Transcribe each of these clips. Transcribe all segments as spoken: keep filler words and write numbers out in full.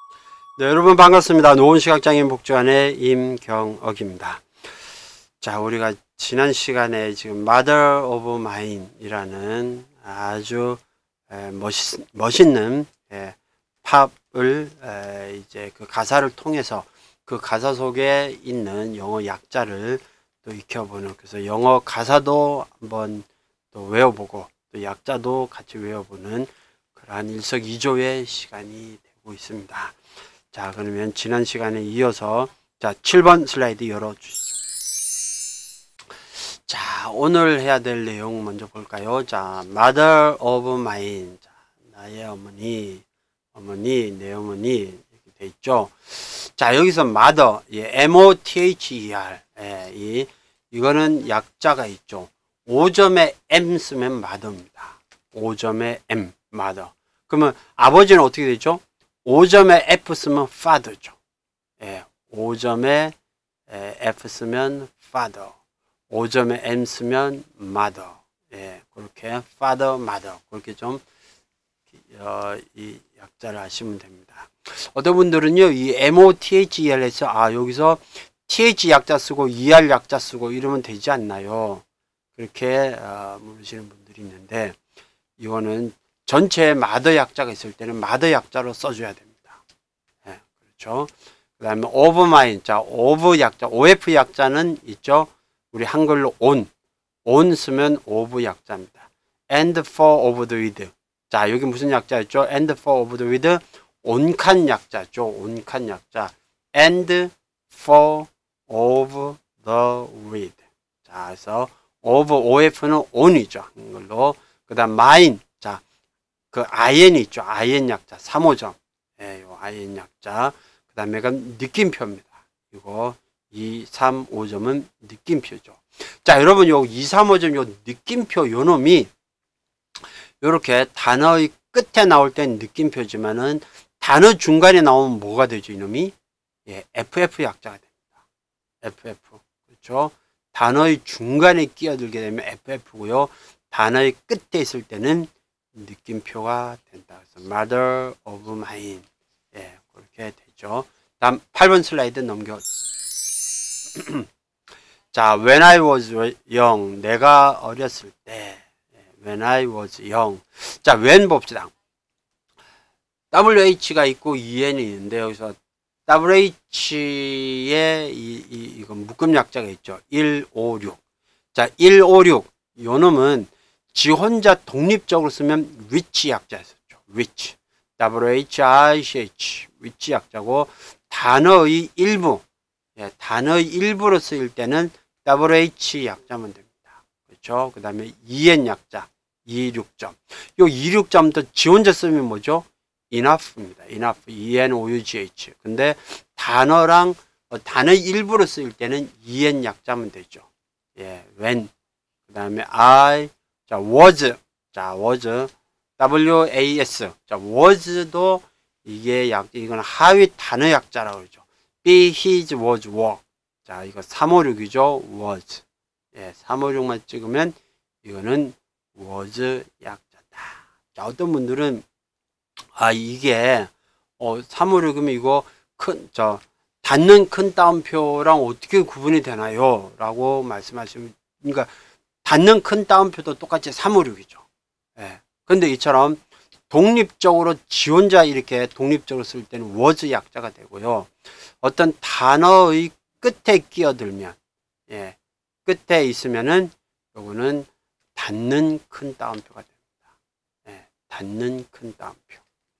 네, 여러분 반갑습니다. 노원시각장애인 복지관의 임경억입니다. 자, 우리가 지난 시간에 지금 Mother of Mine이라는 아주 에, 멋있, 멋있는 에, 팝을 에, 이제 그 가사를 통해서 그 가사 속에 있는 영어 약자를 또 익혀보는, 그래서 영어 가사도 한번 또 외워보고 또 약자도 같이 외워보는 그러한 일석이조의 시간이 되고 있습니다. 자, 그러면 지난 시간에 이어서 자 칠 번 슬라이드 열어주시죠. 자, 오늘 해야 될 내용 먼저 볼까요? 자, Mother of Mine, 자, 나의 어머니, 어머니, 내 어머니 이렇게 돼 있죠. 자, 여기서 Mother, 예, 엠 오 티 에이치 이 알, 예, 이 이거는 약자가 있죠. 오 점에 M 쓰면 Mother입니다. 오 점에 M, Mother. 그러면 아버지는 어떻게 되죠? 오 점에 F 쓰면 father죠. 예, 오 점에 F 쓰면 father, 오 점에 M 쓰면 mother. 예, 그렇게 father, mother 그렇게 좀 어, 이 약자를 아시면 됩니다. 어떤 분들은요, 이 엠 오 티 에이치 이 알에서 아 여기서 티 에이치 약자 쓰고 이 알 약자 쓰고 이러면 되지 않나요? 그렇게 어, 물으시는 분들이 있는데, 이거는 전체 마더 약자가 있을 때는 마더 약자로 써줘야 됩니다. 예, 그렇죠. 그 다음에 of mine, 자, of 약자, 오에프 약자는 있죠. 우리 한글로 on, on 쓰면 of 약자입니다. and for of the with. 자, 여기 무슨 약자였죠? and for of the with, 온칸 약자죠. 온칸 약자. and for of the with. 자, 그래서 of, 오에프는 on이죠. 한글로. 그 다음 mine, 자, 그 아이엔이 있죠. 아이엔 약자, 삼 호점. 예, 요 아이엔 약자. 그 다음에가 느낌표입니다. 이거 이, 삼, 오 점은 느낌표죠. 자, 여러분 요 이, 삼, 오 점 요 느낌표 요 놈이 요렇게 단어의 끝에 나올 땐 느낌표지만은 단어 중간에 나오면 뭐가 되죠, 이놈이? 예, 에프에프 약자가 됩니다. 에프에프. 그렇죠? 단어의 중간에 끼어들게 되면 에프에프고요. 단어의 끝에 있을 때는 느낌표가 된다. 그래서 Mother of Mine. 예, 그렇게 되죠. 다음 팔 번 슬라이드 넘겨. 자, when I was young, 내가 어렸을 때. when I was young. 자, when 봅시다. 더블유 에이치가 있고 이엔이 있는데, 여기서 더블유 에이치에 이, 이, 이거 묶음 약자가 있죠. 일, 오, 육. 자, 일, 오, 육. 요 놈은 지 혼자 독립적으로 쓰면 which 약자였었죠. which. 더블유 에이치 아이 씨 에이치. which 약자고, 단어의 일부. 예, 단어의 일부로 쓰일 때는 더블유 에이치 약자면 됩니다. 그렇죠? 그 다음에 이엔 약자. 이십육 점. 요 이십육 점도 지 혼자 쓰면 뭐죠? enough입니다. enough. 이 엔 오 유 지 에이치. 근데 단어랑 어, 단어의 일부로 쓰일 때는 이엔 약자면 되죠. 예, when. 그 다음에 I. 자, was. 자, was. 더블유 에이 에스. 자, was도 이게 약, 이건 하위 단어 약자라고 그러죠. be, his, was, were. 자, 이거 삼오육이죠. was. 예, 삼오육만 찍으면 이거는 was 약자다. 자, 어떤 분들은 아, 이게 어, 삼오육이면 이거 큰, 저, 닫는 큰 따옴표랑 어떻게 구분이 되나요? 라고 말씀하시면, 그러니까 닫는 큰 따옴표도 똑같이 삼오육이죠. 예. 근데 이처럼 독립적으로 지 혼자 이렇게 독립적으로 쓸 때는 was 약자가 되고요. 어떤 단어의 끝에 끼어들면, 예, 끝에 있으면은 요거는 닫는 큰 따옴표가 됩니다. 예, 닫는 큰 따옴표.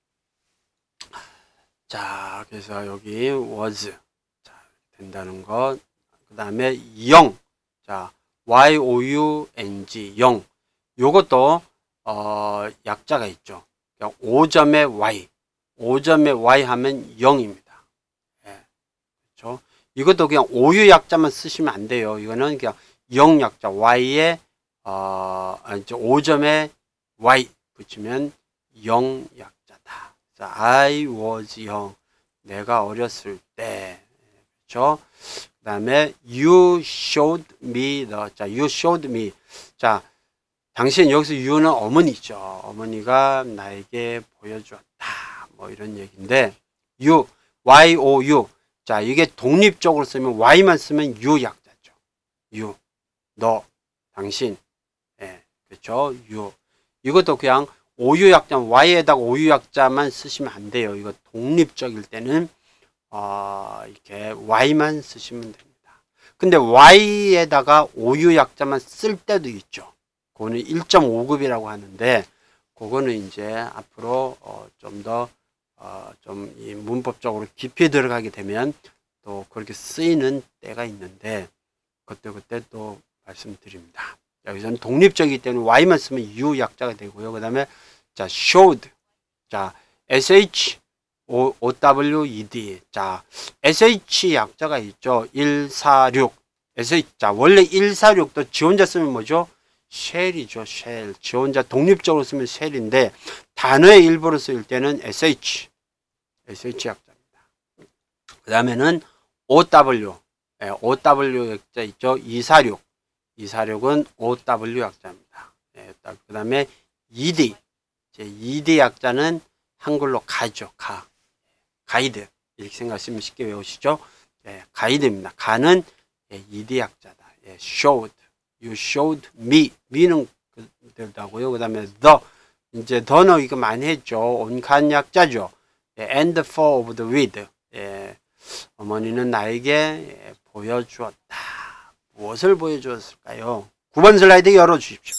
자, 그래서 여기 was. 자, 된다는 것. 그 다음에 영. 자, 와이 오 유 엔 지, 영. 요것도, 어, 약자가 있죠. 오 점에 Y. 오 점에 Y 하면 영입니다. 예. 그렇죠. 이것도 그냥 오유 약자만 쓰시면 안 돼요. 이거는 그냥 영 약자. Y에, 어, 오 점에 Y 붙이면 영 약자다. 자, I was young. 내가 어렸을 때. 그렇죠. 그 다음에 you showed me the. 자, you showed me. 자, 당신 여기서 you는 어머니죠. 어머니가 나에게 보여주었다. 뭐 이런 얘기인데, U, Y, O, U. 자, 이게 독립적으로 쓰면 Y만 쓰면 U 약자죠. U, 너, 당신. 예, 그렇죠. U. 이것도 그냥 오유 약자, Y에다가 오유 약자만 쓰시면 안 돼요. 이거 독립적일 때는 어, 이렇게 Y만 쓰시면 됩니다. 근데 Y에다가 오유 약자만 쓸 때도 있죠. 그거는 일 점 오 급이라고 하는데, 그거는 이제 앞으로 어, 좀 더 어, 좀 이 문법적으로 깊이 들어가게 되면 또 그렇게 쓰이는 때가 있는데, 그때 그때 또 말씀드립니다. 여기서는 독립적이기 때문에 Y만 쓰면 U 약자가 되고요. 그 다음에 자, showed. 자, sh o, owed. 자, sh 약자가 있죠. 일사육. sh. 자, 원래 일사육도 지 혼자 쓰면 뭐죠? shell이죠. shell. 지 혼자 독립적으로 쓰면 shell인데, 단어의 일부로 쓸 때는 sh. sh 약자입니다. 그 다음에는 ow. 예, ow 약자 있죠. 이사육. 이사육은 ow 약자입니다. 예, 그 다음에 ed. ed 약자는 한글로 가죠. 가. 가이드. 이렇게 생각하시면 쉽게 외우시죠. 예, 가이드입니다. 가는 예, ed 약자다. 예, showed. You showed me. me는 그대로다고요. 그 다음에 the. 이제 the는 이거 많이 했죠. 온칸 약자죠. 예, and for of the with. 예, 어머니는 나에게 예, 보여주었다. 무엇을 보여주었을까요? 구 번 슬라이드 열어주십시오.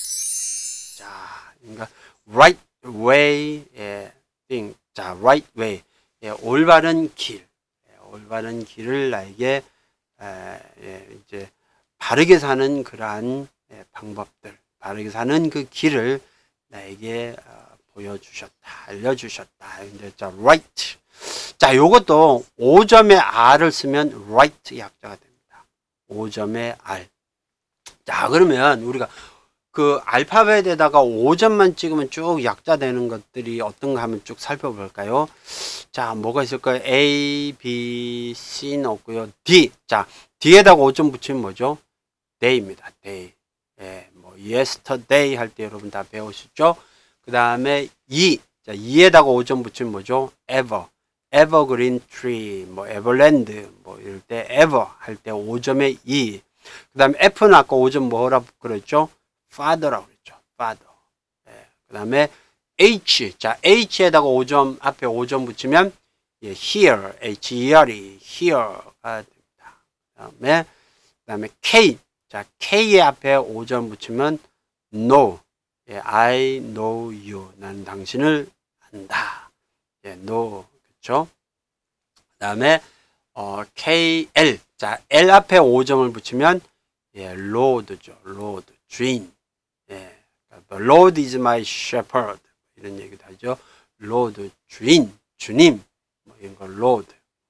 자, 그러니까 right way, 예, thing. 자, right way. 예, 올바른 길. 예, 올바른 길을 나에게 에, 예, 이제 바르게 사는 그러한 예, 방법들, 바르게 사는 그 길을 나에게 어, 보여주셨다, 알려주셨다. 이제 자, right. 자, 요것도 오 점의 R을 쓰면 right 약자가 됩니다. 오 점의 R. 자, 그러면 우리가 그 알파벳에다가 오 점만 찍으면 쭉 약자 되는 것들이 어떤가 하면 쭉 살펴볼까요? 자, 뭐가 있을까요? A, B, C는 없고요. D. 자, D에다가 오 점 붙이면 뭐죠? day입니다. day. 예, 뭐 yesterday 할 때 여러분 다 배우셨죠? 그 다음에 E. 자, E에다가 오 점 붙이면 뭐죠? ever. evergreen tree, 뭐 everland, 뭐 이럴 때 ever 할 때 오 점의 E. 그 다음에 F는 아까 오 점 뭐라고 그랬죠? father라고 그랬죠. father. 예, 그 다음에 H. 자, H에다가 오 점, 앞에 오 점 붙이면, 예, here, H-E-R-E, here가 됩니다. 그 다음에, 그 다음에 K. 자, K의 앞에 오 점 붙이면, know. 예, I know you. 나는 당신을 안다. 예, know. 그렇죠? 그 다음에, 어, K L. 자, L 앞에 오 점을 붙이면, 예, Lord죠. Lord. 주인. 예, The Lord is my shepherd. 이런 얘기도 하죠. Lord, 주인, 주님. 뭐 이런 거, Lord.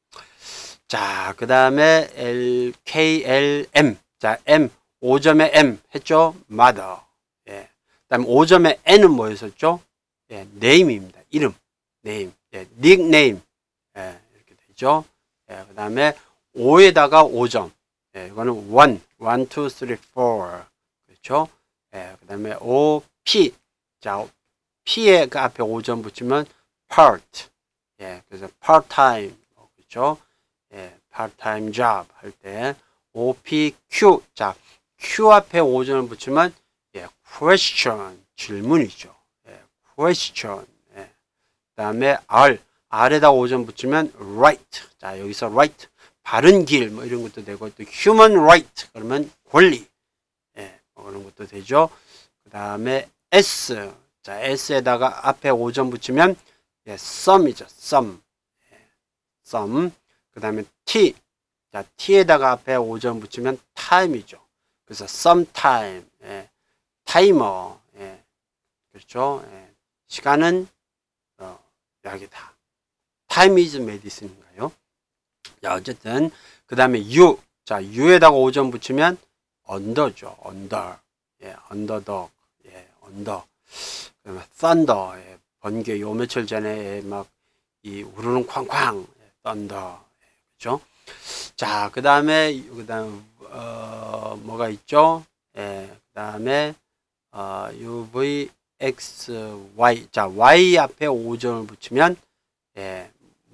자, 그 다음에 L, K, L, M. 자, M, 오 점의 M 했죠? Mother. 예. 그 다음에 오 점의 N은 뭐였었죠? 예, name입니다. 이름. name. 예, nickname. 예, 이렇게 되죠. 예, 그 다음에 오에다가 오 점. 예, 이거는 일, 일, 이, 삼, 사. 그렇죠? 예, 그 다음에 O, P. 자, P에 그 앞에 오 점 붙이면 part. 예, 그래서 part time. 그렇죠? 예, part time job 할 때 O, P, Q. 자, Q 앞에 오 점을 붙이면 예, question. 질문이죠. 예, question. 예. 그 다음에 R. R에다 오 점 붙이면 right. 자, 여기서 right. 바른 길, 뭐 이런 것도 되고, 또 human right. 그러면 권리. 예, 뭐 그런 것도 되죠. 그 다음에 S. 자, S에다가 앞에 오 점 붙이면, 예, some이죠. some. 예, some. 그 다음에 T. 자, T에다가 앞에 오 점 붙이면 time이죠. 그래서 sometime. 예, 타이머. 예, 그렇죠. 예, 시간은, 어, 약이다. Time is medicine인가요? 자, 어쨌든, 그 다음에 U. 자, U에다가 오 점 붙이면, under죠. under. 예, underdog. 예, under. 그 다음에 thunder. 예, 번개. 요 며칠 전에 막, 이, 우르릉 쾅쾅. 예, thunder. 예, 그죠? 자, 그 다음에, 그 다음, 어, 뭐가 있죠? 예, 그 다음에, 어, 유, 브이, 엑스, 와이. 자, Y 앞에 오 점을 붙이면, 예,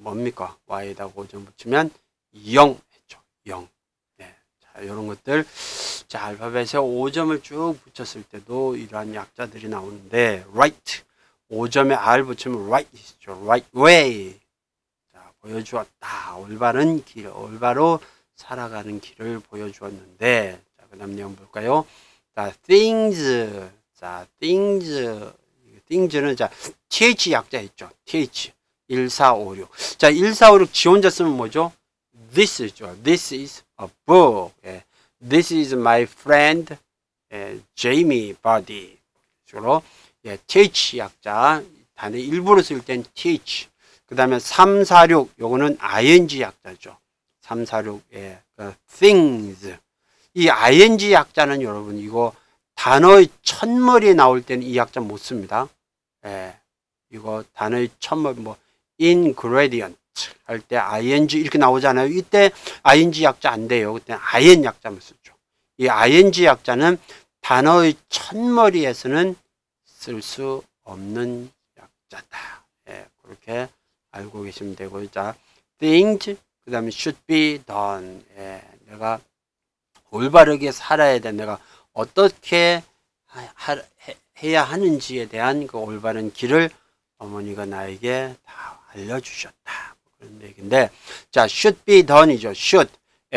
뭡니까? y에다가 오 점 붙이면 영 했죠. 영. 네. 자, 이런 것들. 자, 알파벳에 오 점을 쭉 붙였을 때도 이러한 약자들이 나오는데, right. 오 점에 r 붙이면 right이죠. right way. 자, 보여주었다. 올바른 길, 올바로 살아가는 길을 보여주었는데, 자, 그 다음 내용 볼까요? 자, things. 자, things. things는 자, th 약자 있죠. th. 일사오육. 자, 일사오육 지 혼자 쓰면 뭐죠? this죠. This is a book. 예. This is my friend, 예, Jamie Buddy. 식으로, 예, th 약자. 단어 일부러 쓸 땐 th. 그 다음에 삼사육. 요거는 ing 약자죠. 삼사육. 예, 그 things. 이 ing 약자는 여러분, 이거 단어의 첫머리에 나올 때는 이 약자 못 씁니다. 예, 이거 단어의 첫머리, 뭐, ingredient 할 때 ing 이렇게 나오잖아요. 이때 ing 약자 안 돼요. 그때 in 약자만 쓰죠. 이 ing 약자는 단어의 첫머리에서는 쓸 수 없는 약자다. 예, 그렇게 알고 계시면 되고요. 자, things, 그 다음에 should be done. 예, 내가 올바르게 살아야 돼. 내가 어떻게 하, 하, 해야 하는지에 대한 그 올바른 길을 어머니가 나에게 다 알려주셨다. 그런 얘기인데, 자, should be done이죠. should.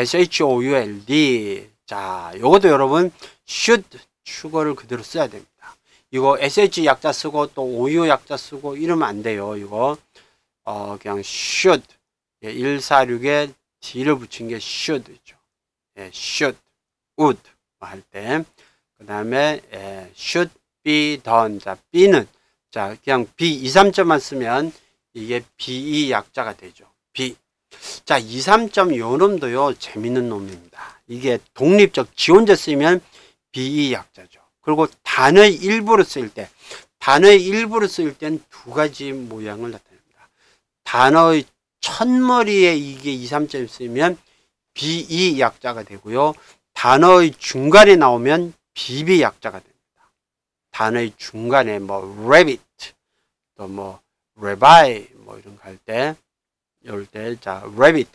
S-H-O-U-L-D. 자, 요것도 여러분, should 축어를 그대로 써야 됩니다. 이거 sh 약자 쓰고 또 ou 약자 쓰고 이러면 안 돼요. 이거, 어, 그냥 should. 예, 일사육에 d를 붙인 게 should죠. 예, should, would 할 때. 그 다음에, 예, should be done. 자, be는, 자, 그냥 be 이, 삼 점만 쓰면 이게 be 약자가 되죠. be. 자, 이, 삼 점 요 놈도요, 재밌는 놈입니다. 이게 독립적 지 혼자 쓰면 be 약자죠. 그리고 단어의 일부로 쓰일 때, 단어의 일부로 쓰일 땐 두 가지 모양을 나타냅니다. 단어의 첫머리에 이게 이, 삼 점 쓰면 be 약자가 되고요. 단어의 중간에 나오면 bb 약자가 됩니다. 단어의 중간에 뭐 rabbit, 또 뭐 rabbi 뭐 이런 거 할 때, 이럴 때, 자, rabbit,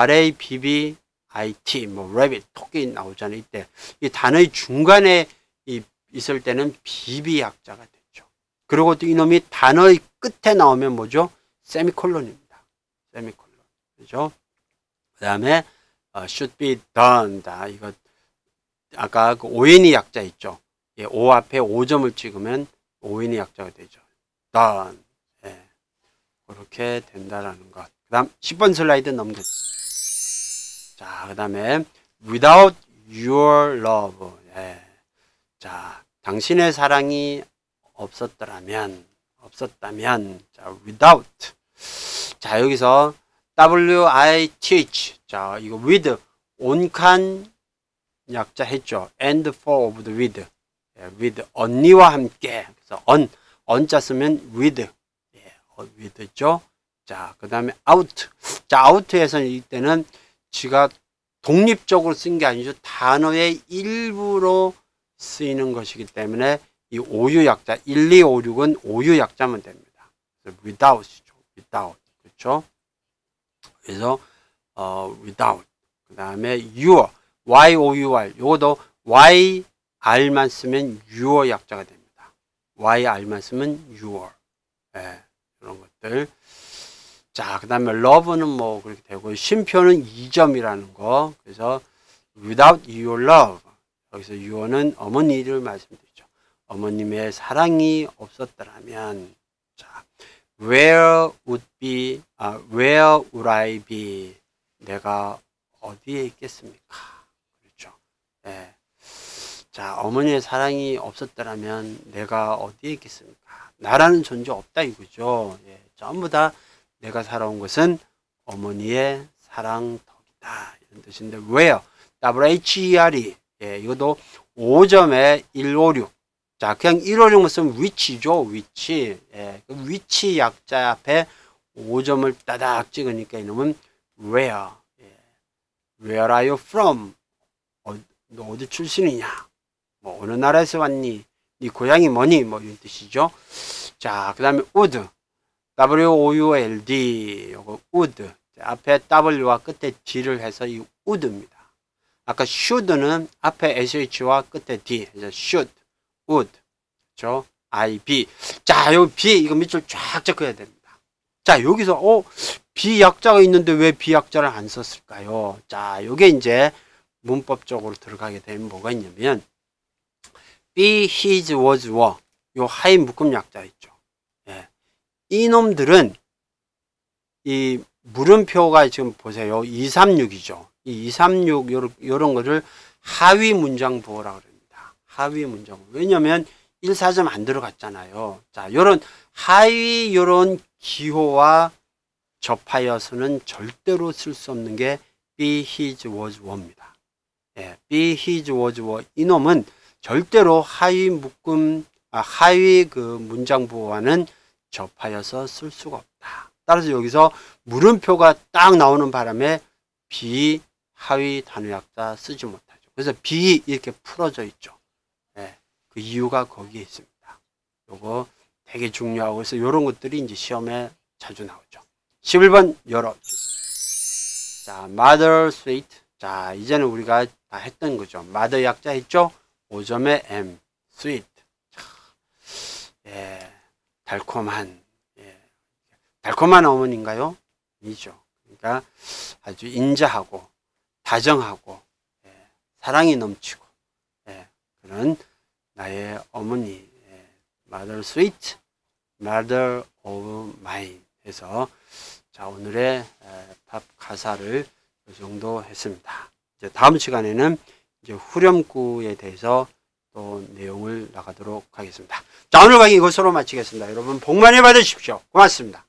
R-A-B-B-I-T, 뭐 rabbit, 토끼 나오잖아요. 이때 이 단어의 중간에 이, 있을 때는 bb 약자가 되죠. 그리고 또 이놈이 단어의 끝에 나오면 뭐죠? 세미콜론입니다. 세미콜론, 그죠? 그 다음에 어, should be done. 다 이거 아까 그 오엔이 약자 있죠. 예, O 앞에 오 점을 찍으면 오엔이 약자가 되죠. done. 예, 그렇게 된다라는 것. 그 다음 십 번 슬라이드 넘겨. 자, 그 다음에 without your love. 예. 자, 당신의 사랑이 없었더라면, 없었다면, 자, without. 자, 여기서 W-I-T-H. 자, 이거 with, 온칸 약자 했죠. and for of the with. 예, with, 언니와 함께. 그래서 on, on자 쓰면 with. 예, with죠. 자, 그 다음에 out. 자, out에서는 이때는 지가 독립적으로 쓴 게 아니죠. 단어의 일부로 쓰이는 것이기 때문에 이 오유 약자, 일, 이, 오, 육은 오유 약자면 됩니다. 그래서 without이죠. without. 그렇죠? 그래서, 어, without. 그 다음에 your, Y-O-U-R. 요것도 Y-R만 쓰면 your 약자가 됩니다. Y-R만 쓰면 your. 예, 이런 것들. 자, 그 다음에 love는 뭐 그렇게 되고, 쉼표는 이 점이라는 거. 그래서 without your love. 여기서 your는 어머니를 말씀드리죠. 어머님의 사랑이 없었더라면, 자, where would be, 아, where would I be? 내가 어디에 있겠습니까? 그렇죠. 예. 자, 어머니의 사랑이 없었더라면 내가 어디에 있겠습니까? 나라는 존재 없다 이거죠. 예. 전부 다 내가 살아온 것은 어머니의 사랑 덕이다. 이런 뜻인데, where? W-H-E-R-E. 예, 이것도 오 점에 일오육. 자, 그냥 일오육만 쓰면 which죠, which. 예, 그 which 약자 앞에 오 점을 따닥 찍으니까 이놈은 where. 예. Where are you from? 어, 너 어디 출신이냐? 뭐, 어느 나라에서 왔니? 네 고향이 뭐니? 뭐, 이런 뜻이죠. 자, 그 다음에 would. 더블유 오 유 엘 디 요거 would 앞에 W와 끝에 D를 해서 이 would입니다. 아까 should는 앞에 에스에이치와 끝에 D 그래서 should, would 그렇죠? I, B. 자, 여기 B 이거 밑줄 쫙 체크해야 됩니다. 자, 여기서 어 비약자가 있는데 왜 비약자를 안 썼을까요? 자, 요게 이제 문법적으로 들어가게 되면 뭐가 있냐면 be, his, was, were 요 하인 묶음 약자 있죠. 예. 이놈들은 이 물음표가 지금 보세요. 이삼육이죠. 이 이삼육 요런, 요런 거를 하위 문장 부호라고 합니다. 하위 문장 부호. 왜냐면 일, 사 점 안 들어갔잖아요. 자, 요런 하위 요런 기호와 접하여서는 절대로 쓸 수 없는 게 be, his, was, were입니다. 예, be, his, was, were 이놈은 절대로 하위 묶음, 아, 하위 그 문장 부호와는 접하여서 쓸 수가 없다. 따라서 여기서 물음표가 딱 나오는 바람에 be, 하위 단어약자 쓰지 못하죠. 그래서 be 이렇게 풀어져 있죠. 예, 그 이유가 거기에 있습니다. 요거 되게 중요하고 그래서 이런 것들이 이제 시험에 자주 나오죠. 십일 번 열어주세요. 자, mother sweet. 자, 이제는 우리가 다 했던 거죠. mother 약자 했죠? 오 점에 M, sweet. 자, 예, 달콤한. 예, 달콤한 어머니인가요? 아니죠. 그러니까 아주 인자하고 다정하고 예, 사랑이 넘치고 예, 그런 나의 어머니. 예, mother sweet, mother of mine 해서 자, 오늘의 팝 가사를 이 정도 했습니다. 이제 다음 시간에는 이제 후렴구에 대해서 또 내용을 나가도록 하겠습니다. 자, 오늘 강의 이것으로 마치겠습니다. 여러분 복 많이 받으십시오. 고맙습니다.